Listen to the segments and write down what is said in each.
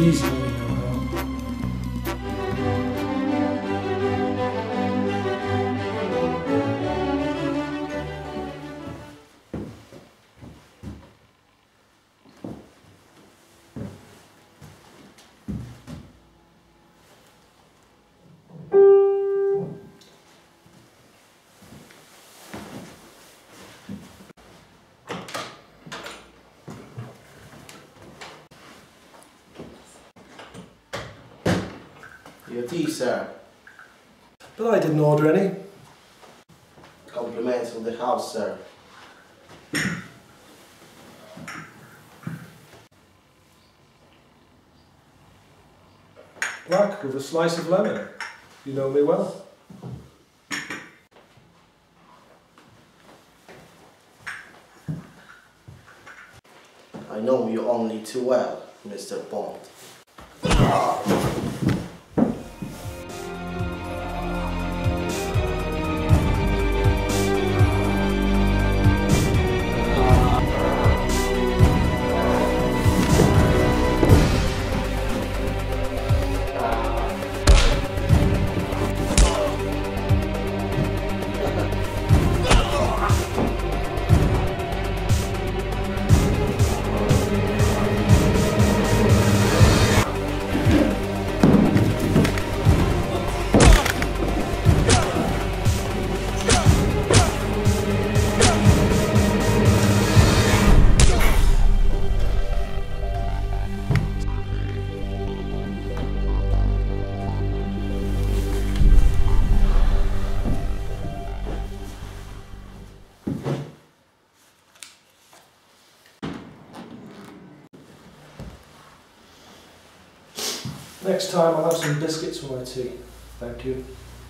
Easy when you know how. Your tea, sir. But I didn't order any. Compliments of the house, sir. Black with a slice of lemon. You know me well. I know you only too well, Mr. Bond. Next time I'll have some biscuits for my tea. Thank you.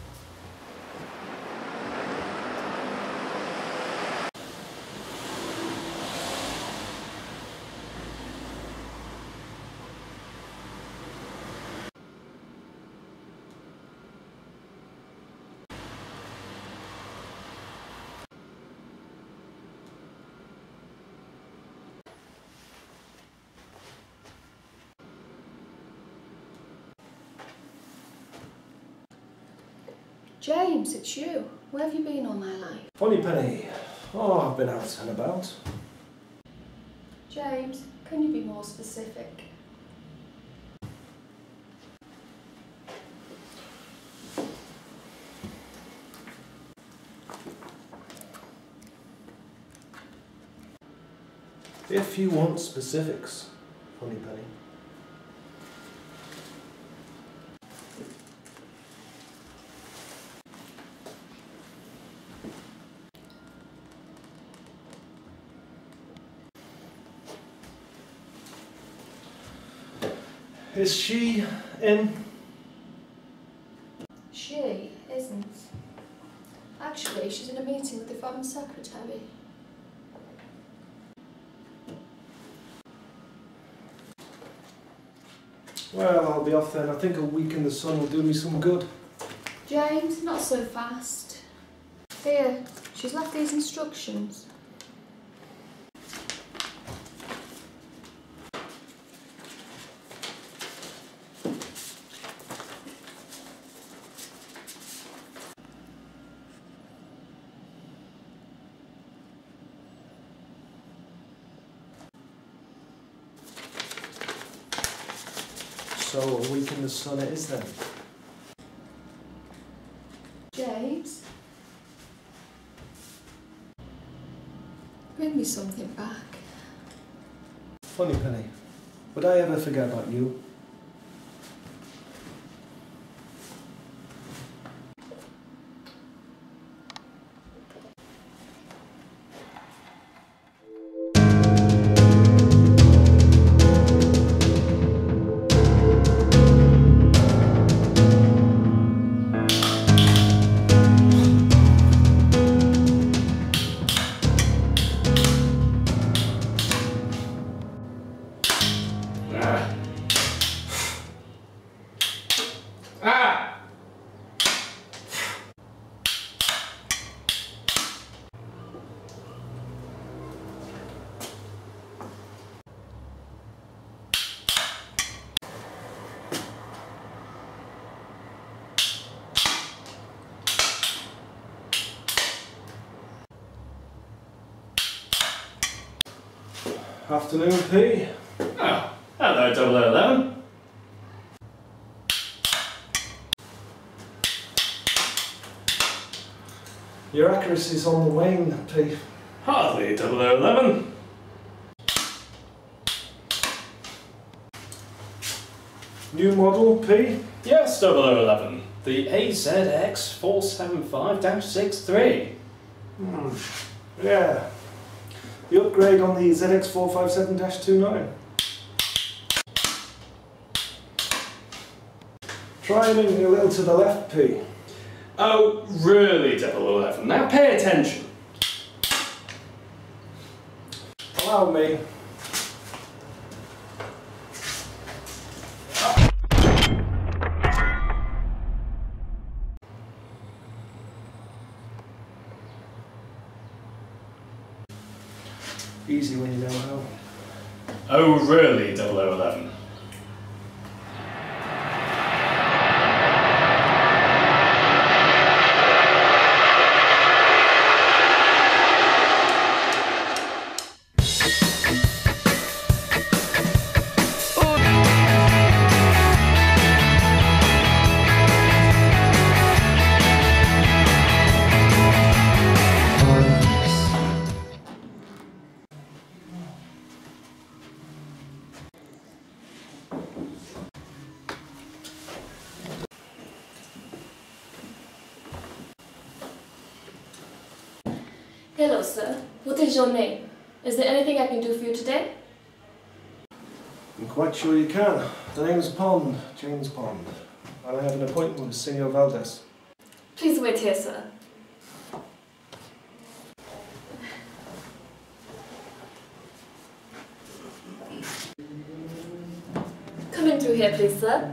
James, it's you. Where have you been all my life? Funny Penny. Oh, I've been out and about. James, can you be more specific? If you want specifics, Funny Penny. Is she in? She isn't. Actually, she's in a meeting with the Foreign Secretary. Well, I'll be off then. I think a week in the sun will do me some good. James, not so fast. Here, she's left these instructions. So a week in the sun it is then. James, bring me something back. Funny Penny, would I ever forget about you? Afternoon, P. Oh, hello, 0011. Your accuracy's on the wane, P. Hardly 0011. New model, P. Yes, 0011. The AZX475-63. Yeah. The upgrade on the ZX457-29. Try aiming a little to the left, P. Oh, really, 0011. Now pay attention. Allow me. Easy when you know how. Oh, really, 0011. Hello, sir. What is your name? Is there anything I can do for you today? I'm quite sure you can. The name's Pond, James Pond. And I have an appointment with Senor Valdez. Please wait here, sir. Come in through here, please, sir.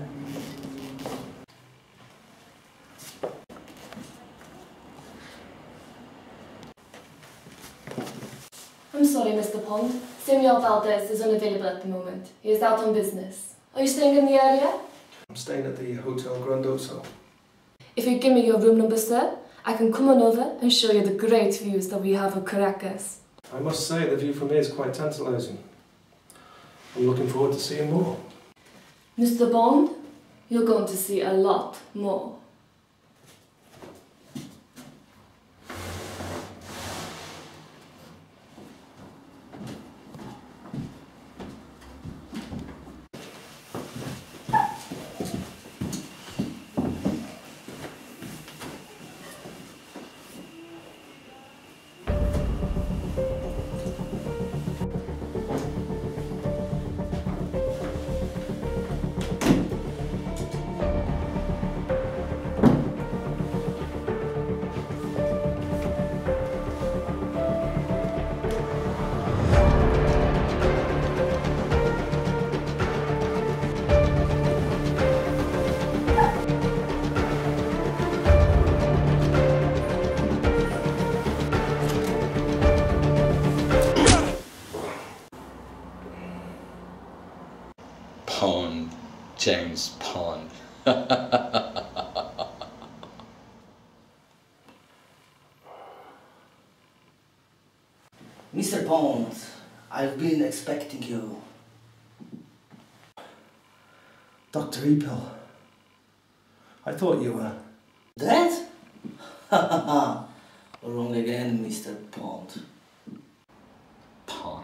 I'm sorry, Mr. Pond. Senor Valdez is unavailable at the moment. He is out on business. Are you staying in the area? I'm staying at the Hotel Grandoso. If you give me your room number, sir, I can come on over and show you the great views that we have of Caracas. I must say the view from here is quite tantalising. I'm looking forward to seeing more. Mr. Bond, you're going to see a lot more. Pond, James Pond. Mr. Pond, I've been expecting you. Dr. Epil. I thought you were. Dead? Wrong again, Mr. Pond. Pond.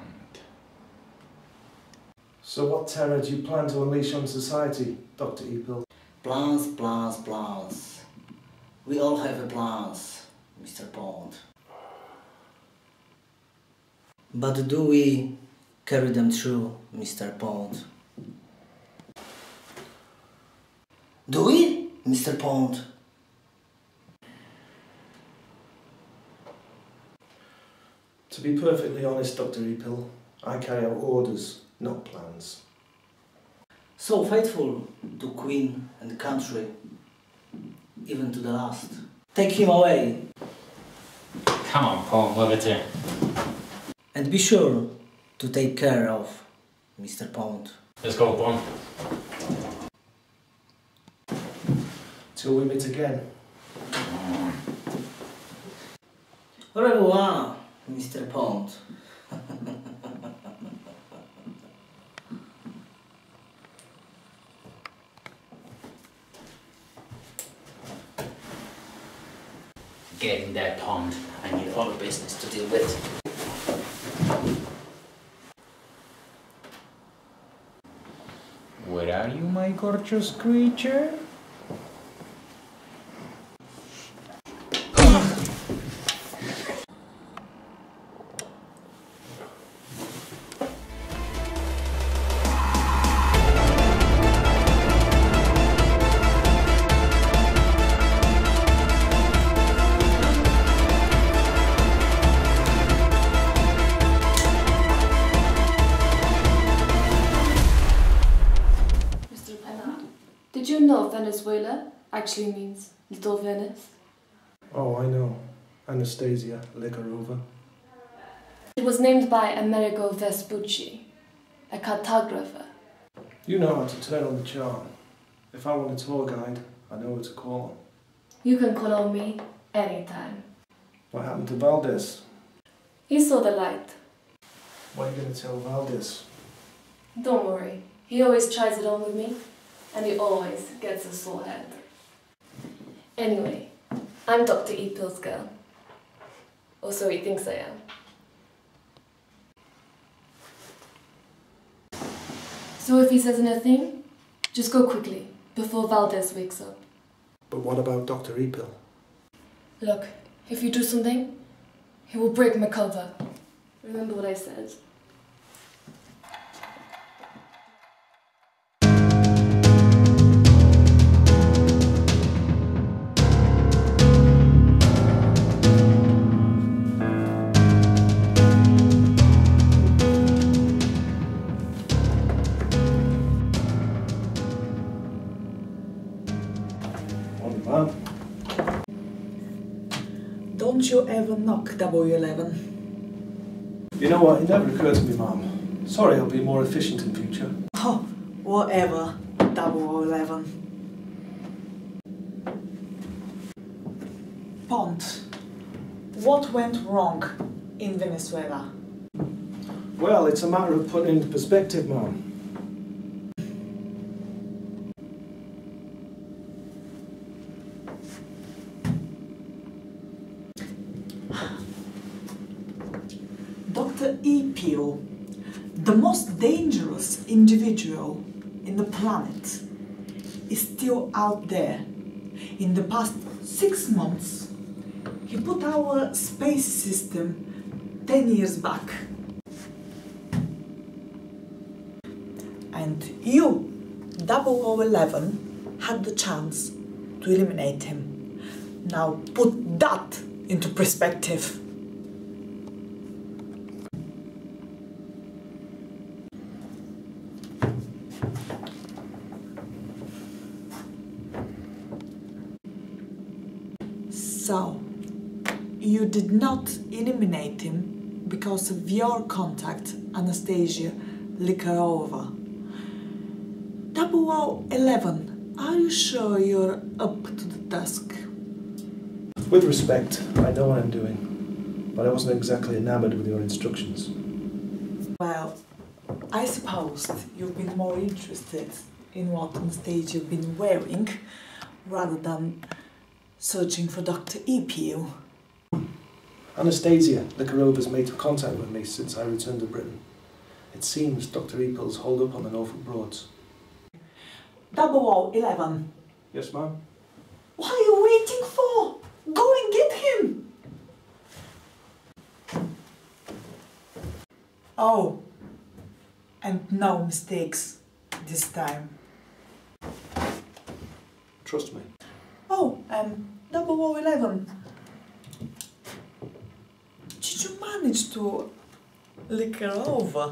So what terror do you plan to unleash on society, Dr. Epil? Plans, plans, plans. We all have a plans, Mr. Pond. But do we carry them through, Mr. Pond? Do we, Mr. Pond? To be perfectly honest, Dr. Epil, I carry out orders, not plans. So faithful to Queen and country, even to the last. Take him away. Come on, Pond, leave it here. And be sure to take care of Mr. Pond. Let's go, Pond. Till we meet again. Au revoir, Mr. Pond. business to deal with. Where are you, my gorgeous creature? Did you know Venezuela actually means Little Venice? Oh, I know. Anastasia Likarova. It was named by Amerigo Vespucci, a cartographer. You know how to turn on the charm. If I want a tour guide, I know who to call. You can call on me anytime. What happened to Valdez? He saw the light. What are you going to tell Valdez? Don't worry, he always tries it on with me, and he always gets a sore head. Anyway, I'm Dr. E-Pill's girl. Or so he thinks I am. So if he says anything, just go quickly, before Valdez wakes up. But what about Dr. Epill? Look, if you do something, he will break my cover. Remember what I said? Don't you ever knock W11. You know what? It never occurred to me, Mum. Sorry, I'll be more efficient in future. Oh, whatever, 011. Pond, what went wrong in Venezuela? Well, it's a matter of putting into perspective, Mum. Dr. E-Peel, the most dangerous individual in the planet, is still out there. In the past 6 months, he put our space system 10 years back. And you, 0011, had the chance to eliminate him. Now put that into perspective. So, you did not eliminate him because of your contact, Anastasia Likarova. 0011, are you sure you're up to the task? With respect, I know what I'm doing, but I wasn't exactly enamored with your instructions. Well, I suppose you've been more interested in what Anastasia you've been wearing rather than searching for Dr. E.P.U. Anastasia Likarova's made contact with me since I returned to Britain. It seems Dr. Eppel's holed up on the Norfolk Broads. 0011. Yes, ma'am? What are you waiting for? Go and get him! Oh, and no mistakes this time. Trust me. Oh, 0011. Did you manage to lick her over?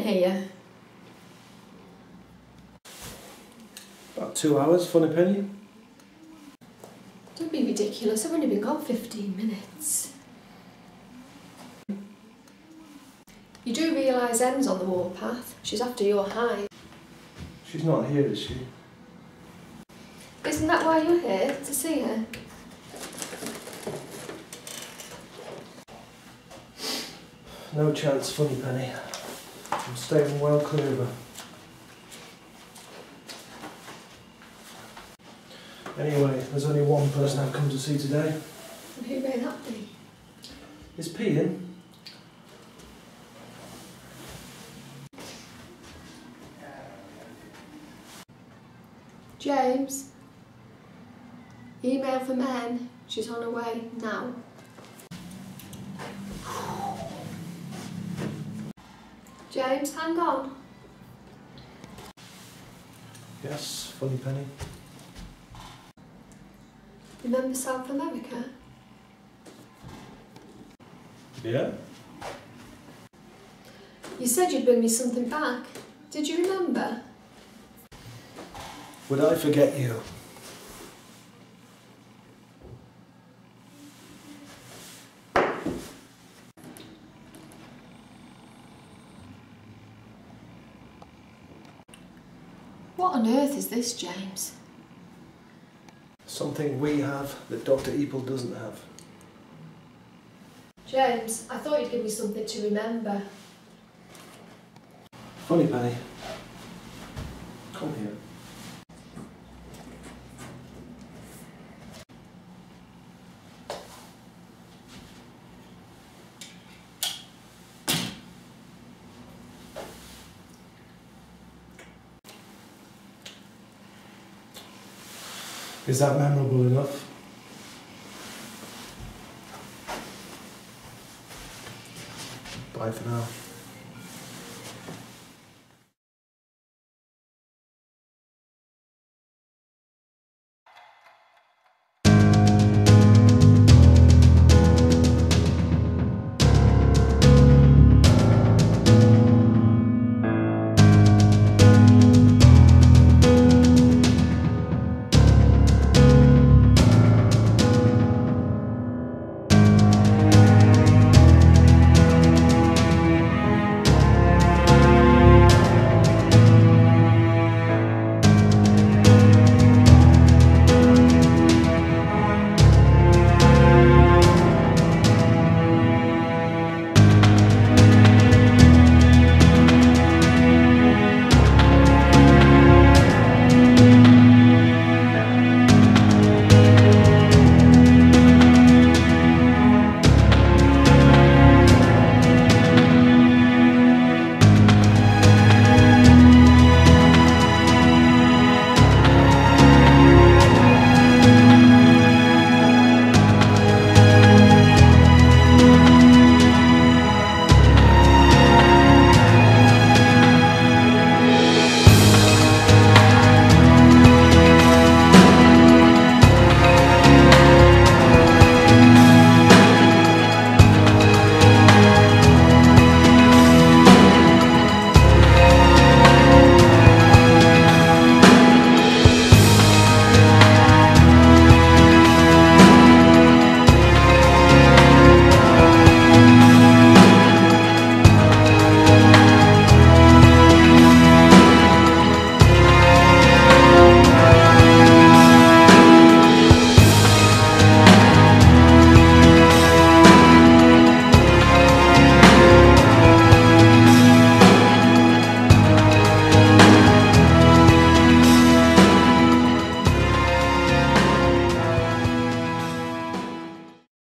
here? About 2 hours, funny penny. Don't be ridiculous, I've only been gone 15 minutes. You do realise Em's on the warpath. She's after your hide. She's not here, is she? Isn't that why you're here? To see her? No chance, funny penny. I'm staying well clear of her. Anyway, there's only one person I've come to see today. And who may that be? Is P in? James? Email from Anne. She's on her way now. James, hang on. Yes, funny penny. Remember South America? Yeah? You said you'd bring me something back. Did you remember? Would I forget you? What on earth is this, James? Something we have that Dr. Eaple doesn't have. James, I thought you'd give me something to remember. Funny penny. Come here. Is that memorable enough? Bye for now.